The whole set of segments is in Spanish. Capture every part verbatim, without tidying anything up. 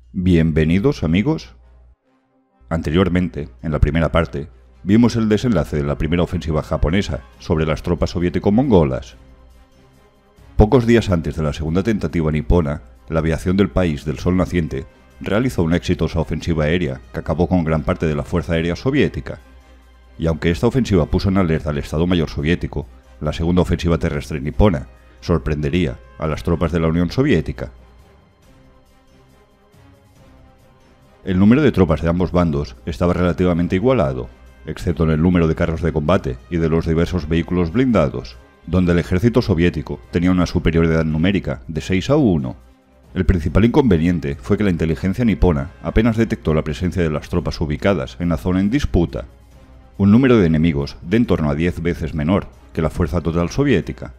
Bienvenidos, amigos. Anteriormente, en la primera parte, vimos el desenlace de la primera ofensiva japonesa sobre las tropas soviético-mongolas. Pocos días antes de la segunda tentativa nipona, la aviación del país del sol naciente realizó una exitosa ofensiva aérea que acabó con gran parte de la fuerza aérea soviética. Y aunque esta ofensiva puso en alerta al Estado Mayor soviético, la segunda ofensiva terrestre nipona sorprendería a las tropas de la Unión Soviética. El número de tropas de ambos bandos estaba relativamente igualado, excepto en el número de carros de combate y de los diversos vehículos blindados, donde el ejército soviético tenía una superioridad numérica de seis a uno. El principal inconveniente fue que la inteligencia nipona apenas detectó la presencia de las tropas ubicadas en la zona en disputa, un número de enemigos de en torno a diez veces menor que la fuerza total soviética.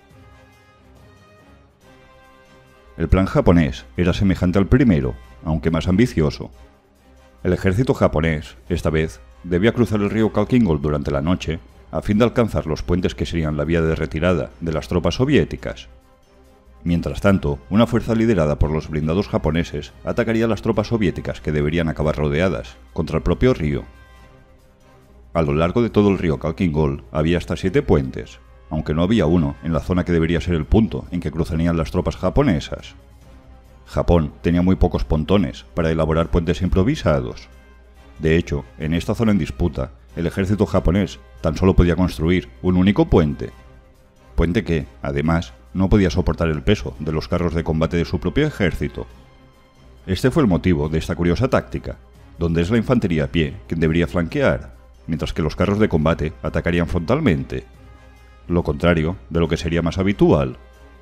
El plan japonés era semejante al primero, aunque más ambicioso. El ejército japonés, esta vez, debía cruzar el río Khalkhyn Gol durante la noche, a fin de alcanzar los puentes que serían la vía de retirada de las tropas soviéticas. Mientras tanto, una fuerza liderada por los blindados japoneses atacaría a las tropas soviéticas que deberían acabar rodeadas, contra el propio río. A lo largo de todo el río Khalkhyn Gol había hasta siete puentes, aunque no había uno en la zona que debería ser el punto en que cruzarían las tropas japonesas. Japón tenía muy pocos pontones para elaborar puentes improvisados. De hecho, en esta zona en disputa, el ejército japonés tan solo podía construir un único puente. Puente que, además, no podía soportar el peso de los carros de combate de su propio ejército. Este fue el motivo de esta curiosa táctica, donde es la infantería a pie quien debería flanquear, mientras que los carros de combate atacarían frontalmente. Lo contrario de lo que sería más habitual.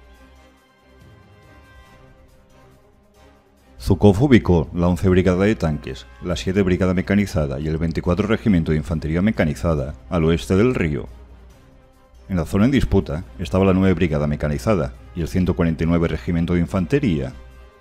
Zhukov ubicó la once Brigada de Tanques, la siete Brigada Mecanizada y el veinticuatro Regimiento de Infantería Mecanizada al oeste del río. En la zona en disputa estaba la nueve Brigada Mecanizada y el ciento cuarenta y nueve Regimiento de Infantería.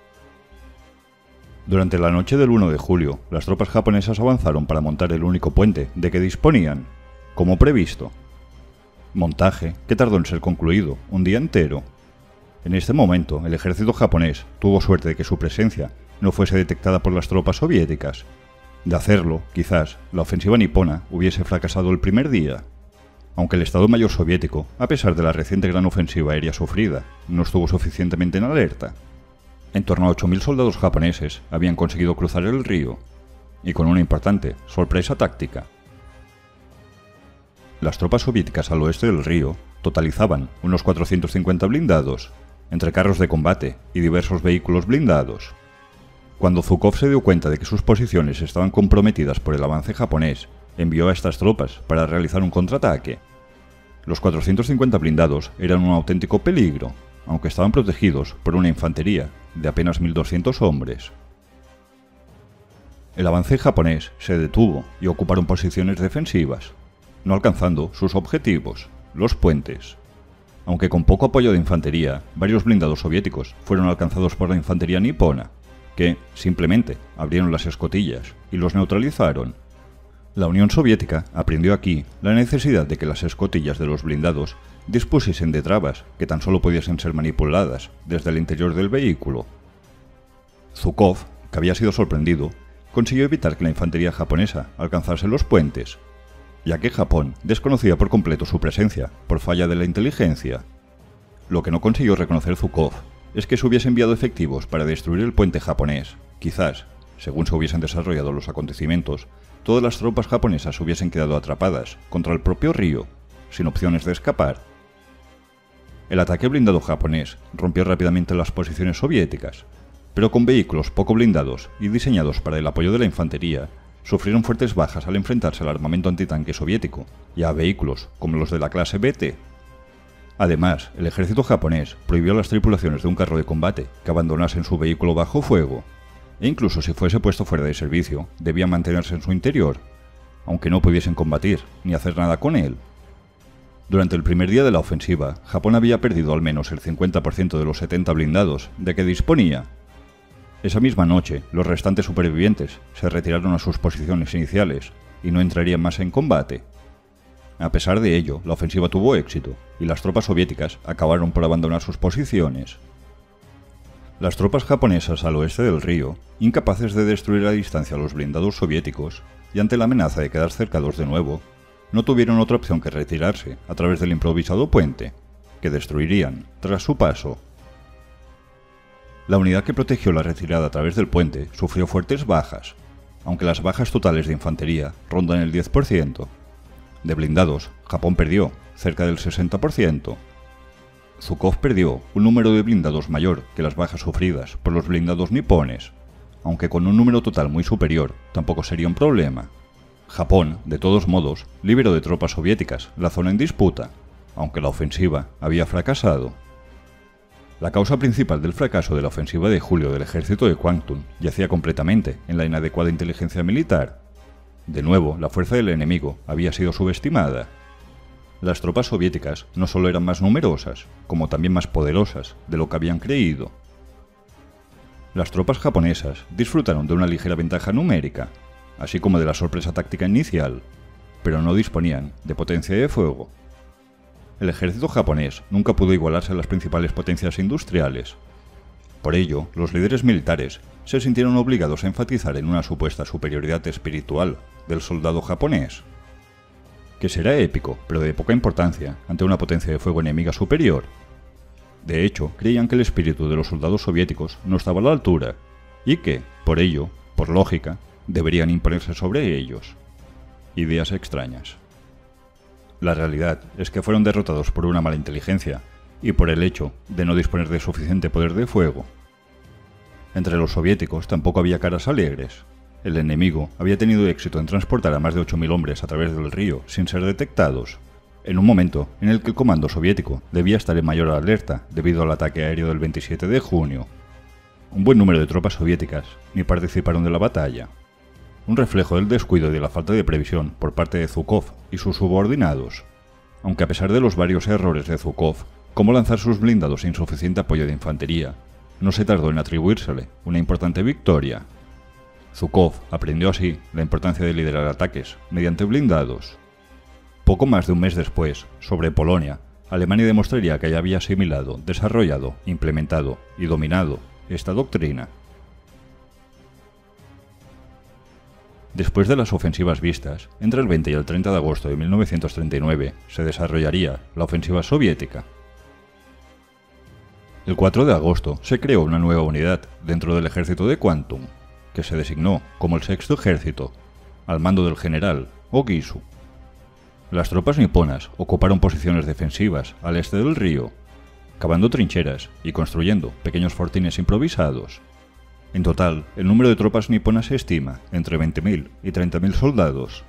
Durante la noche del uno de julio, las tropas japonesas avanzaron para montar el único puente de que disponían, como previsto. Montaje que tardó en ser concluido un día entero. En este momento, el ejército japonés tuvo suerte de que su presencia no fuese detectada por las tropas soviéticas. De hacerlo, quizás, la ofensiva nipona hubiese fracasado el primer día. Aunque el Estado Mayor soviético, a pesar de la reciente gran ofensiva aérea sufrida, no estuvo suficientemente en alerta. En torno a ocho mil soldados japoneses habían conseguido cruzar el río, y con una importante sorpresa táctica. Las tropas soviéticas al oeste del río totalizaban unos cuatrocientos cincuenta blindados, entre carros de combate y diversos vehículos blindados. Cuando Zhukov se dio cuenta de que sus posiciones estaban comprometidas por el avance japonés, envió a estas tropas para realizar un contraataque. Los cuatrocientos cincuenta blindados eran un auténtico peligro, aunque estaban protegidos por una infantería de apenas mil doscientos hombres. El avance japonés se detuvo y ocuparon posiciones defensivas, no alcanzando sus objetivos, los puentes. Aunque con poco apoyo de infantería, varios blindados soviéticos fueron alcanzados por la infantería nipona, que, simplemente, abrieron las escotillas y los neutralizaron. La Unión Soviética aprendió aquí la necesidad de que las escotillas de los blindados dispusiesen de trabas que tan solo pudiesen ser manipuladas desde el interior del vehículo. Zhukov, que había sido sorprendido, consiguió evitar que la infantería japonesa alcanzase los puentes, ya que Japón desconocía por completo su presencia por falla de la inteligencia. Lo que no consiguió reconocer Zhukov es que se hubiese enviado efectivos para destruir el puente japonés. Quizás, según se hubiesen desarrollado los acontecimientos, todas las tropas japonesas hubiesen quedado atrapadas contra el propio río, sin opciones de escapar. El ataque blindado japonés rompió rápidamente las posiciones soviéticas, pero con vehículos poco blindados y diseñados para el apoyo de la infantería, sufrieron fuertes bajas al enfrentarse al armamento antitanque soviético y a vehículos como los de la clase B T. Además, el ejército japonés prohibió a las tripulaciones de un carro de combate que abandonasen su vehículo bajo fuego, e incluso si fuese puesto fuera de servicio, debían mantenerse en su interior, aunque no pudiesen combatir ni hacer nada con él. Durante el primer día de la ofensiva, Japón había perdido al menos el cincuenta por ciento de los setenta blindados de que disponía. Esa misma noche, los restantes supervivientes se retiraron a sus posiciones iniciales y no entrarían más en combate. A pesar de ello, la ofensiva tuvo éxito y las tropas soviéticas acabaron por abandonar sus posiciones. Las tropas japonesas al oeste del río, incapaces de destruir a distancia a los blindados soviéticos y ante la amenaza de quedar cercados de nuevo, no tuvieron otra opción que retirarse a través del improvisado puente, que destruirían tras su paso. La unidad que protegió la retirada a través del puente sufrió fuertes bajas, aunque las bajas totales de infantería rondan el diez por ciento. De blindados, Japón perdió cerca del sesenta por ciento. Zhukov perdió un número de blindados mayor que las bajas sufridas por los blindados nipones, aunque con un número total muy superior tampoco sería un problema. Japón, de todos modos, liberó de tropas soviéticas la zona en disputa, aunque la ofensiva había fracasado. La causa principal del fracaso de la ofensiva de julio del ejército de Kwantung yacía completamente en la inadecuada inteligencia militar. De nuevo, la fuerza del enemigo había sido subestimada. Las tropas soviéticas no solo eran más numerosas, como también más poderosas de lo que habían creído. Las tropas japonesas disfrutaron de una ligera ventaja numérica, así como de la sorpresa táctica inicial, pero no disponían de potencia de fuego. El ejército japonés nunca pudo igualarse a las principales potencias industriales. Por ello, los líderes militares se sintieron obligados a enfatizar en una supuesta superioridad espiritual del soldado japonés, que será épico, pero de poca importancia ante una potencia de fuego enemiga superior. De hecho, creían que el espíritu de los soldados soviéticos no estaba a la altura, y que, por ello, por lógica, deberían imponerse sobre ellos. Ideas extrañas. La realidad es que fueron derrotados por una mala inteligencia, y por el hecho de no disponer de suficiente poder de fuego. Entre los soviéticos tampoco había caras alegres. El enemigo había tenido éxito en transportar a más de ocho mil hombres a través del río sin ser detectados, en un momento en el que el comando soviético debía estar en mayor alerta debido al ataque aéreo del veintisiete de junio. Un buen número de tropas soviéticas ni participaron de la batalla, un reflejo del descuido y de la falta de previsión por parte de Zhukov y sus subordinados, aunque a pesar de los varios errores de Zhukov, como lanzar sus blindados sin suficiente apoyo de infantería, no se tardó en atribuírsele una importante victoria. Zhukov aprendió así la importancia de liderar ataques mediante blindados. Poco más de un mes después, sobre Polonia, Alemania demostraría que ya había asimilado, desarrollado, implementado y dominado esta doctrina. Después de las ofensivas vistas, entre el veinte y el treinta de agosto de mil novecientos treinta y nueve se desarrollaría la ofensiva soviética. El cuatro de agosto se creó una nueva unidad dentro del ejército de Kwantung, que se designó como el Sexto Ejército, al mando del general Ogisu. Las tropas niponas ocuparon posiciones defensivas al este del río, cavando trincheras y construyendo pequeños fortines improvisados. En total, el número de tropas niponas se estima entre veinte mil y treinta mil soldados.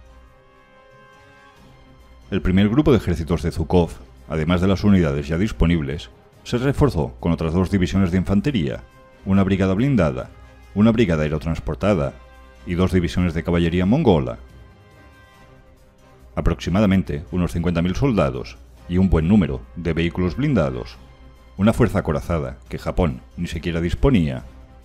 El primer grupo de ejércitos de Zhukov, además de las unidades ya disponibles, se reforzó con otras dos divisiones de infantería, una brigada blindada, una brigada aerotransportada y dos divisiones de caballería mongola. Aproximadamente unos cincuenta mil soldados y un buen número de vehículos blindados, una fuerza acorazada que Japón ni siquiera disponía.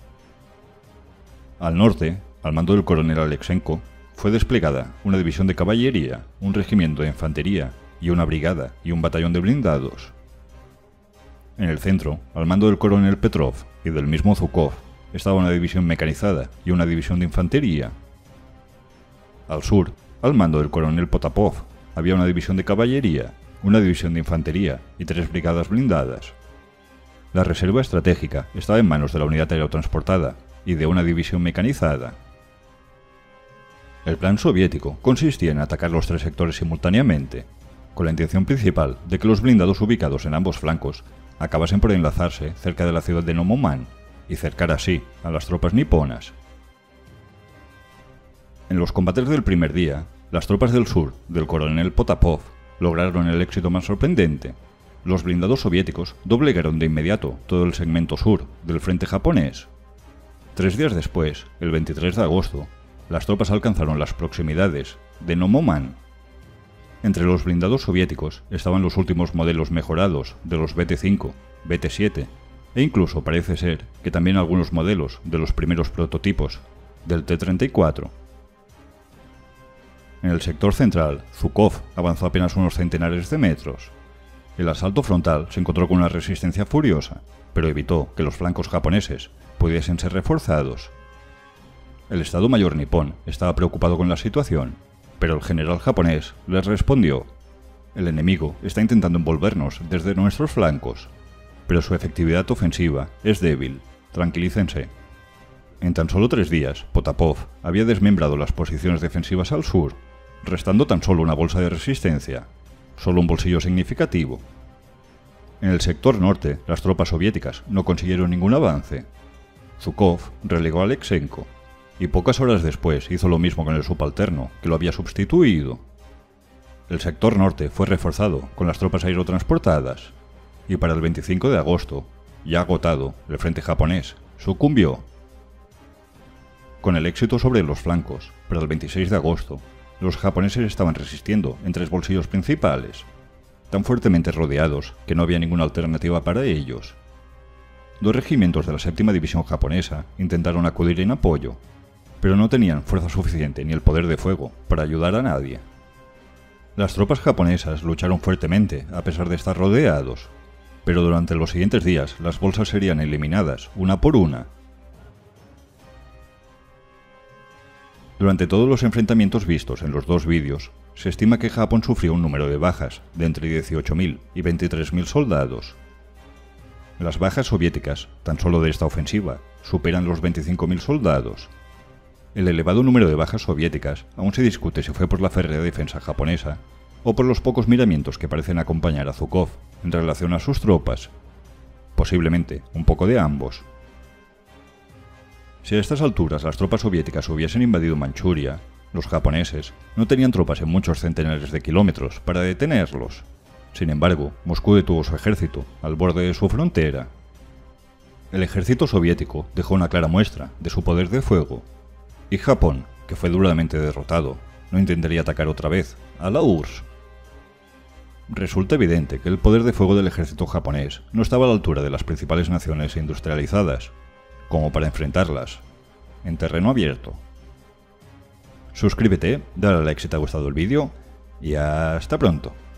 Al norte, al mando del coronel Alexenko, fue desplegada una división de caballería, un regimiento de infantería y una brigada y un batallón de blindados. En el centro, al mando del coronel Petrov y del mismo Zhukov, estaba una división mecanizada y una división de infantería. Al sur, al mando del coronel Potapov, había una división de caballería, una división de infantería y tres brigadas blindadas. La reserva estratégica estaba en manos de la unidad aerotransportada y de una división mecanizada. El plan soviético consistía en atacar los tres sectores simultáneamente, con la intención principal de que los blindados ubicados en ambos flancos acabasen por enlazarse cerca de la ciudad de Nomoman y cercar así a las tropas niponas. En los combates del primer día, las tropas del sur del coronel Potapov lograron el éxito más sorprendente. Los blindados soviéticos doblegaron de inmediato todo el segmento sur del frente japonés. Tres días después, el veintitrés de agosto, las tropas alcanzaron las proximidades de Nomoman. Entre los blindados soviéticos estaban los últimos modelos mejorados de los B T cinco, B T siete, e incluso parece ser que también algunos modelos de los primeros prototipos del T treinta y cuatro. En el sector central, Zhukov avanzó apenas unos centenares de metros. El asalto frontal se encontró con una resistencia furiosa, pero evitó que los flancos japoneses pudiesen ser reforzados. El Estado Mayor nipón estaba preocupado con la situación, pero el general japonés les respondió: el enemigo está intentando envolvernos desde nuestros flancos, pero su efectividad ofensiva es débil, tranquilícense. En tan solo tres días, Potapov había desmembrado las posiciones defensivas al sur, restando tan solo una bolsa de resistencia, solo un bolsillo significativo. En el sector norte, las tropas soviéticas no consiguieron ningún avance. Zhukov relegó a Aleksenko, y pocas horas después hizo lo mismo con el subalterno que lo había sustituido. El sector norte fue reforzado con las tropas aerotransportadas, y para el veinticinco de agosto, ya agotado, el frente japonés sucumbió. Con el éxito sobre los flancos, para el veintiséis de agosto, los japoneses estaban resistiendo en tres bolsillos principales, tan fuertemente rodeados que no había ninguna alternativa para ellos. Dos regimientos de la séptima división japonesa intentaron acudir en apoyo, pero no tenían fuerza suficiente ni el poder de fuego para ayudar a nadie. Las tropas japonesas lucharon fuertemente a pesar de estar rodeados, pero durante los siguientes días las bolsas serían eliminadas una por una. Durante todos los enfrentamientos vistos en los dos vídeos, se estima que Japón sufrió un número de bajas de entre dieciocho mil y veintitrés mil soldados. Las bajas soviéticas, tan solo de esta ofensiva, superan los veinticinco mil soldados. El elevado número de bajas soviéticas aún se discute si fue por la férrea defensa japonesa o por los pocos miramientos que parecen acompañar a Zhukov en relación a sus tropas. Posiblemente un poco de ambos. Si a estas alturas las tropas soviéticas hubiesen invadido Manchuria, los japoneses no tenían tropas en muchos centenares de kilómetros para detenerlos. Sin embargo, Moscú detuvo su ejército al borde de su frontera. El ejército soviético dejó una clara muestra de su poder de fuego, y Japón, que fue duramente derrotado, no intentaría atacar otra vez a la U R S S. Resulta evidente que el poder de fuego del ejército japonés no estaba a la altura de las principales naciones industrializadas, como para enfrentarlas en terreno abierto. Suscríbete, dale a like si te ha gustado el vídeo y hasta pronto.